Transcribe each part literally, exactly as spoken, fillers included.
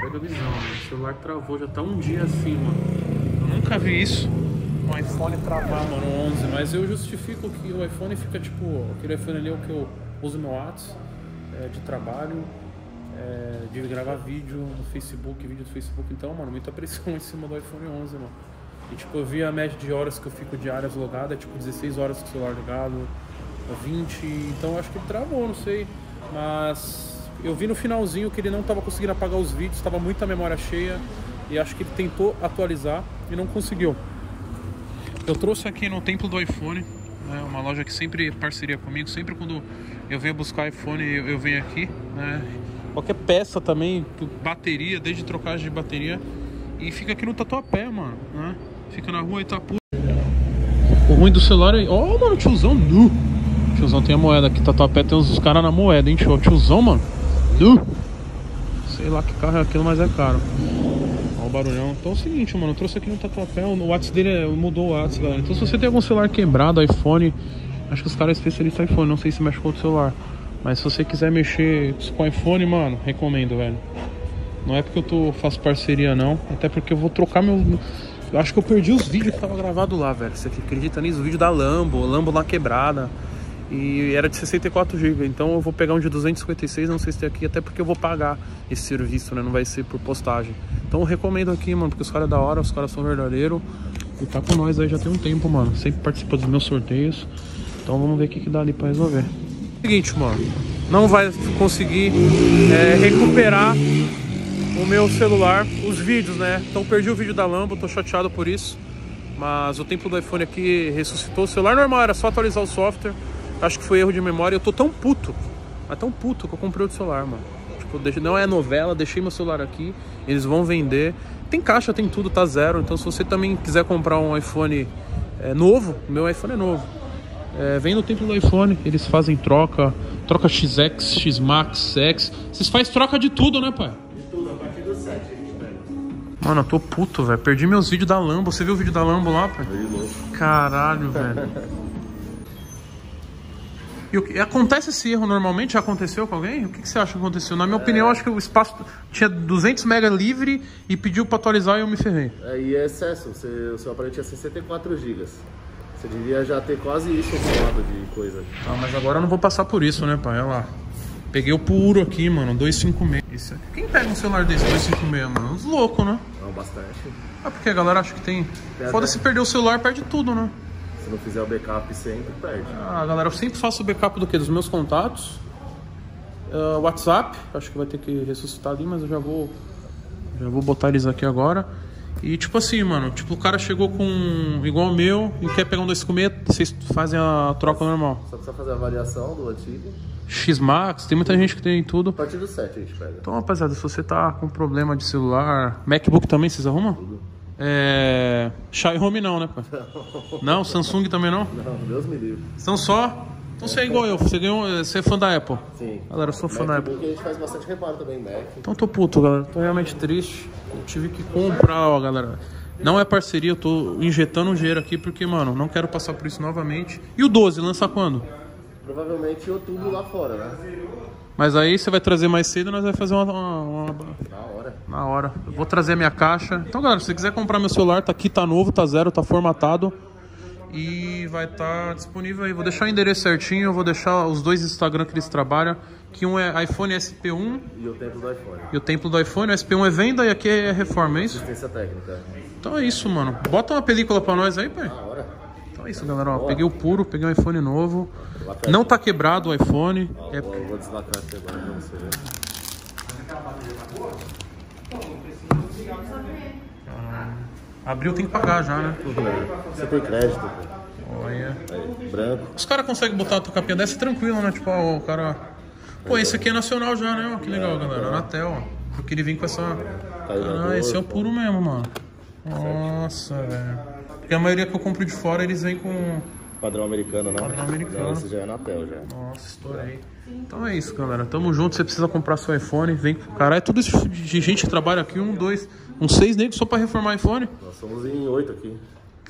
pega a visão, mano. O celular travou, já tá um dia assim, mano. Eu nunca vi isso. Um iPhone travar, mano, o onze. Mas eu justifico que o iPhone fica tipo... Aquele iPhone ali é o que eu uso no WhatsApp, é, de trabalho, é, de gravar vídeo no Facebook, vídeo do Facebook. Então, mano, muita pressão em cima do iPhone onze, mano. E tipo, eu vi a média de horas que eu fico diárias logado, é tipo dezesseis horas com o celular ligado, vinte, então eu acho que ele travou, não sei. Mas eu vi no finalzinho que ele não tava conseguindo apagar os vídeos, tava muita memória cheia. E acho que ele tentou atualizar e não conseguiu. Eu trouxe aqui no Templo do iPhone, né, uma loja que sempre parceria comigo, sempre quando eu venho buscar iPhone eu, eu venho aqui, né? Qualquer peça também, bateria, desde trocagem de bateria. E fica aqui no Tatuapé, mano, né? Fica na rua Itapu. O ruim do celular é... Ó, oh, mano, tiozão nu. Tiozão tem a moeda aqui, Tatuapé tem uns caras na moeda, hein, tio? Tiozão, mano. Nu. Sei lá que carro é aquilo, mas é caro. Ó o barulhão. Então é o seguinte, mano, eu trouxe aqui no Tatuapé, o WhatsApp dele é... mudou o WhatsApp, galera. Então se você tem algum celular quebrado, iPhone, acho que os caras são especialistas em iPhone, não sei se mexe com outro celular. Mas se você quiser mexer com iPhone, mano, recomendo, velho. Não é porque eu tô, faço parceria, não. Até porque eu vou trocar meu... Eu acho que eu perdi os vídeos que tava gravado lá, velho. Você acredita nisso? O vídeo da Lambo, Lambo lá quebrada. E era de sessenta e quatro gigas. Então eu vou pegar um de duzentos e cinquenta e seis, não sei se tem aqui. Até porque eu vou pagar esse serviço, né? Não vai ser por postagem. Então eu recomendo aqui, mano. Porque os caras é da hora, os caras são verdadeiros. E tá com nós aí já tem um tempo, mano. Sempre participa dos meus sorteios. Então vamos ver o que, que dá ali pra resolver. Seguinte, mano. Não vai conseguir é, recuperar o meu celular, os vídeos, né? Então perdi o vídeo da Lambo, tô chateado por isso. Mas o Templo do iPhone aqui ressuscitou. O celular normal, era só atualizar o software. Acho que foi erro de memória. Eu tô tão puto, mas tão puto que eu comprei outro celular, mano. Tipo, deixei, não é novela, deixei meu celular aqui. Eles vão vender. Tem caixa, tem tudo, tá zero. Então se você também quiser comprar um iPhone é, novo, meu iPhone é novo. É, vem no Templo do iPhone, eles fazem troca. Troca X X, X Max, X. Vocês fazem troca de tudo, né, pai? Mano, eu tô puto, velho. Perdi meus vídeos da Lambo. Você viu o vídeo da Lambo lá, pai? Caralho, velho. E o que... Acontece esse erro normalmente? Já aconteceu com alguém? O que, que você acha que aconteceu? Na minha é... opinião, acho que o espaço tinha duzentos mega livre e pediu pra atualizar e eu me ferrei. É, e é excesso. Você, o seu aparelho tinha sessenta e quatro gigas. Você devia já ter quase isso acumulado de coisa. Ah, mas agora eu não vou passar por isso, né, pai? Olha lá. Peguei o puro aqui, mano, duzentos e cinquenta e seis. Quem pega um celular desse duzentos e cinquenta e seis, mano? Os loucos, né? Não, bastante. Ah, porque a galera acha que tem... Foda-se, perder o celular, perde tudo, né? Se não fizer o backup sempre, perde. Ah, galera, eu sempre faço o backup do quê? Dos meus contatos. Uh, WhatsApp, acho que vai ter que ressuscitar ali, mas eu já vou... Já vou botar eles aqui agora. E tipo assim, mano, tipo, o cara chegou com igual o meu e quer pegar um dois cinco seis, vocês fazem a troca normal. Só precisa fazer a avaliação do antigo. X Max, tem muita gente que tem tudo. A partir do sete a gente pega. Então, rapaziada, se você tá com problema de celular, MacBook também, vocês arrumam? Tudo. É... Xiaomi não, né, pai? Não. Não? Samsung também não? Não, Deus me livre. Então só... Então você é igual eu, você, ganhou, você é fã da Apple. Sim. Galera, eu sou fã da Apple. A gente faz bastante reparo também, Mac. Então tô puto, galera. Tô realmente triste. Eu tive que comprar, ó, galera. Não é parceria, eu tô injetando um dinheiro aqui porque, mano, não quero passar por isso novamente. E o doze, lança quando? Provavelmente em outubro lá fora, né? Mas aí você vai trazer mais cedo e nós vamos fazer uma, uma, uma... Na hora. Na hora. Eu vou trazer a minha caixa. Então, galera, se você quiser comprar meu celular, tá aqui, tá novo, tá zero, tá formatado. E vai estar tá disponível aí. Vou deixar o endereço certinho, eu vou deixar os dois Instagram que eles trabalham. Que um é iPhone S P um. E o Templo do iPhone. E o Templo do iPhone. O S P um é venda e aqui é reforma, é isso? Assistência técnica. Então é isso, mano. Bota uma película pra nós aí, pai. Na hora. Então é isso, galera. Ó, peguei o puro, peguei um iPhone novo. Não tá quebrado o iPhone. Ó, é... vou, vou deslacrar aqui agora pra você ver. Ah, abriu, tem que pagar já, né? Você tem crédito. Olha. Aí, branco. Os caras conseguem botar a tua capinha dessa tranquilo, né? Tipo, ó, o cara... Pô, esse aqui é nacional já, né? Ó, que legal, galera. Anatel, ó. Porque ele vem com essa... Ah, esse é o puro mesmo, mano. Nossa, velho. Porque a maioria que eu compro de fora, eles vêm com... Padrão americano, né? Padrão americano. Não, esse já é Anatel, já. Nossa, estourei. Então é isso, galera. Tamo junto. Você precisa comprar seu iPhone. Vem. Caralho, é tudo isso de gente que trabalha aqui. Um, dois, uns seis negros só pra reformar iPhone. Nós somos em oito aqui.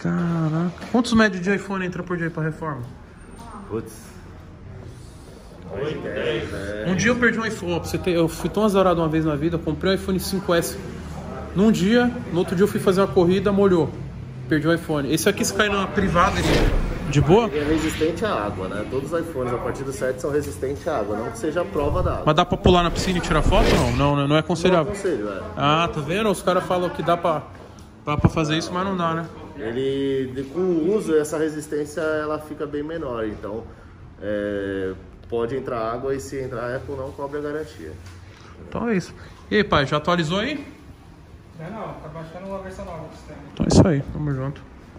Caraca. Quantos médios de iPhone entra por dia pra reforma? Putz. iPhone dez. Um dia eu perdi um iPhone, pra você ter, eu fui tão azarado uma vez na vida, eu comprei um iPhone cinco S. Num dia, no outro dia eu fui fazer uma corrida, molhou. Perdi o iPhone. Esse aqui, se cair numa privada, ele... De boa? Ele é resistente à água, né? Todos os iPhones a partir do sete são resistentes à água, não que seja a prova da água. Mas dá pra pular na piscina e tirar foto ou não? Não, não é aconselhável. Não aconselho, é. Ah, tá vendo? Os caras falam que dá pra, dá pra fazer isso, mas não dá, né? Ele, com o uso, essa resistência ela fica bem menor, então é, pode entrar água e se entrar a Apple não cobre a garantia. Então é isso. E aí, pai, já atualizou aí? Já não, tá baixando uma versão nova do sistema. Então é isso aí, tamo junto.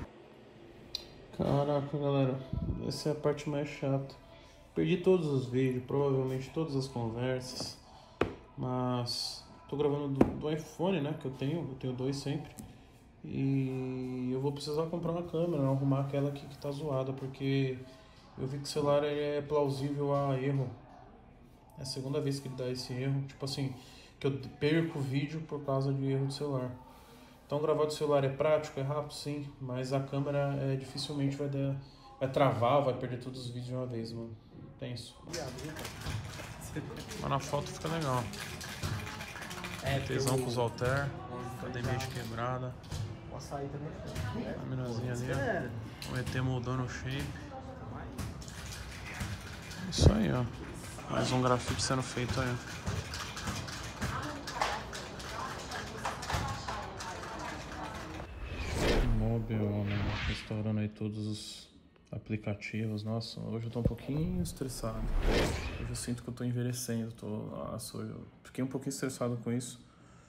Caraca, galera, essa é a parte mais chata. Perdi todos os vídeos, provavelmente todas as conversas, mas tô gravando do, do iPhone, né, que eu tenho, eu tenho dois sempre. E eu vou precisar comprar uma câmera, não arrumar aquela aqui que tá zoada, porque eu vi que o celular é plausível a erro. É a segunda vez que ele dá esse erro, tipo assim, que eu perco o vídeo por causa de erro do celular. Então gravar do celular é prático, é rápido sim, mas a câmera é, dificilmente vai, dar, vai travar, vai perder todos os vídeos de uma vez, mano. Tenso. Mas na foto fica legal. É, tesão com os alter, academia de quebrada. A minazinha ali, ó. O E T moldando o shape. Isso aí, ó. Mais um grafite sendo feito aí. Mobil, né? Restaurando aí todos os aplicativos. Nossa, hoje eu tô um pouquinho estressado. Hoje eu sinto que eu tô envelhecendo. Tô... Nossa, eu fiquei um pouquinho estressado com isso.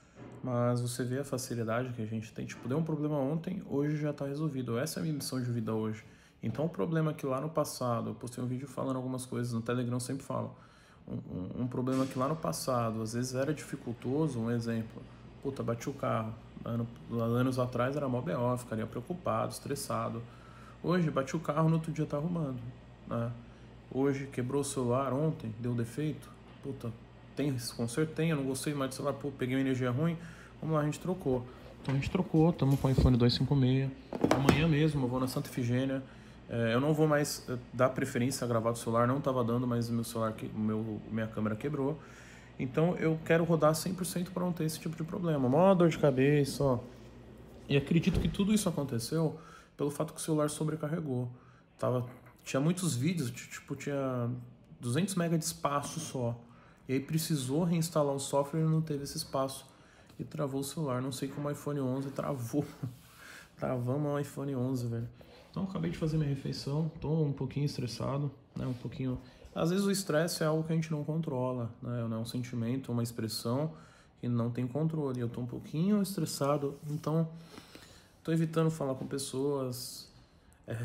Mas você vê a facilidade que a gente tem. Tipo, deu um problema ontem, hoje já tá resolvido. Essa é a minha missão de vida hoje. Então o problema é que lá no passado, eu postei um vídeo falando algumas coisas, no Telegram eu sempre falo. Um, um, um problema que lá no passado, às vezes era dificultoso, um exemplo. Puta, bati o carro. Ano, anos atrás era mó B O, ficaria preocupado, estressado. Hoje, bati o carro, no outro dia tá arrumando, né? Hoje, quebrou o celular ontem, deu defeito. Puta, tem conserto? Tem, eu não gostei mais do celular, pô, peguei uma energia ruim. Vamos lá, a gente trocou. Então a gente trocou, estamos com o iPhone dois cinco seis. Amanhã mesmo eu vou na Santa Efigênia. É, eu não vou mais dar preferência a gravar do celular, não estava dando, mas meu celular, meu, minha câmera quebrou. Então eu quero rodar cem por cento para não ter esse tipo de problema. Mó dor de cabeça, ó. E acredito que tudo isso aconteceu pelo fato que o celular sobrecarregou. Tava, tinha muitos vídeos, tipo, tinha duzentos megas de espaço só. E aí precisou reinstalar o software e não teve esse espaço. E travou o celular. Não sei como o iPhone onze travou. Travamos o iPhone onze, velho. Então acabei de fazer minha refeição. Tô um pouquinho estressado, né? Um pouquinho... Às vezes o estresse é algo que a gente não controla, né? É um sentimento, uma expressão que não tem controle. Eu tô um pouquinho estressado, então tô evitando falar com pessoas é,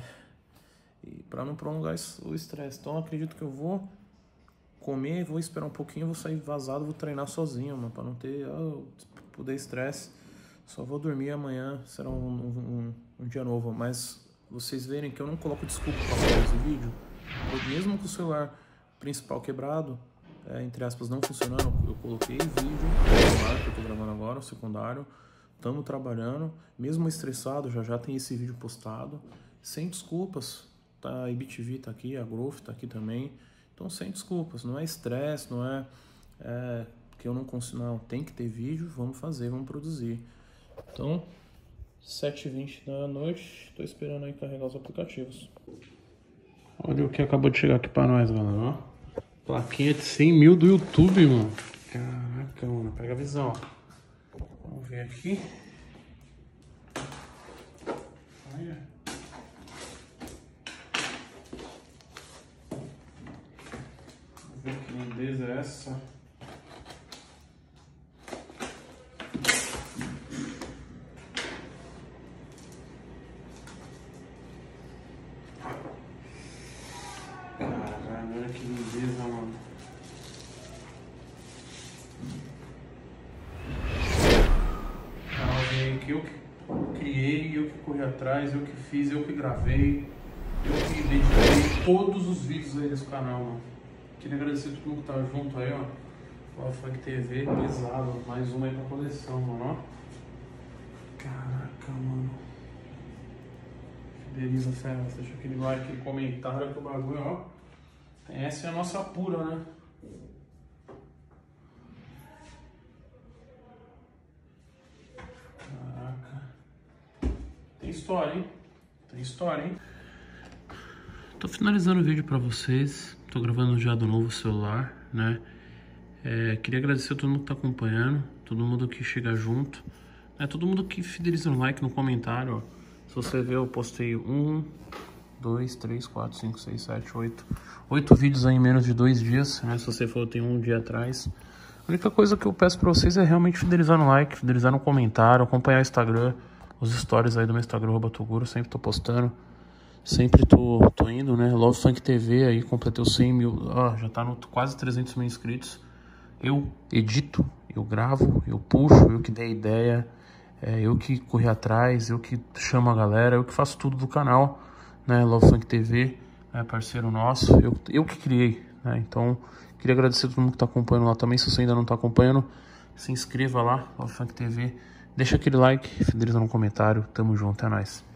e para não prolongar o estresse. Então acredito que eu vou comer, vou esperar um pouquinho, vou sair vazado, vou treinar sozinho, mano, para não ter oh, poder estresse. Só vou dormir amanhã, será um, um, um, um dia novo. Mas vocês verem que eu não coloco desculpa para fazer esse vídeo. Mesmo com o celular principal quebrado, é, entre aspas, não funcionando, eu coloquei vídeo no celular que eu tô gravando agora, o secundário, estamos trabalhando, mesmo estressado, já já tem esse vídeo postado, sem desculpas, tá? A I B T V tá aqui, a Growth tá aqui também, então sem desculpas, não é estresse, não é, é que eu não consigo, não, tem que ter vídeo, vamos fazer, vamos produzir. Então, sete e vinte da noite, tô esperando aí carregar os aplicativos. Olha o que acabou de chegar aqui pra nós, galera, ó. Plaquinha de cem mil do YouTube, mano. Caraca, mano, pega a visão, ó. Vamos ver aqui. Olha. Vamos ver que lindez é essa. Olha que lindeza, mano. Canalzinho que eu que criei, eu que corri atrás, eu que fiz, eu que gravei, eu que dediquei todos os vídeos aí desse canal, mano. Queria agradecer a todo mundo que tá junto aí, ó. O Funk T V, pesado, mais uma aí pra coleção, mano, ó. Caraca, mano. Fideliza, fera, deixa aquele like, aquele comentário que o bagulho, ó. Essa é a nossa pura, né? Caraca. Tem história, hein? Tem história, hein? Tô finalizando o vídeo pra vocês. Tô gravando já do novo celular, né? É, queria agradecer a todo mundo que tá acompanhando, todo mundo que chega junto, né? Todo mundo que fideliza no like, no comentário, ó. Se você ver, eu postei um, dois, três, quatro, cinco, seis, sete, oito. Oito vídeos aí em menos de dois dias, né? Se você for, eu tenho um dia atrás. A única coisa que eu peço pra vocês é realmente fidelizar no like, fidelizar no comentário, acompanhar o Instagram, os stories aí do meu Instagram, arroba Toguro, sempre tô postando. Sempre tô, tô indo, né? Love Funk T V aí, completei os cem mil, ó, já tá no quase trezentos mil inscritos. Eu edito, eu gravo, eu puxo, eu que dei a ideia, é, eu que corri atrás, eu que chamo a galera, eu que faço tudo do canal, né? Love Funk T V, é parceiro nosso, eu, eu que criei, né? Então, queria agradecer a todo mundo que tá acompanhando lá também. Se você ainda não tá acompanhando, se inscreva lá, Love Funk T V, deixa aquele like, fideliza no comentário, tamo junto, é nóis.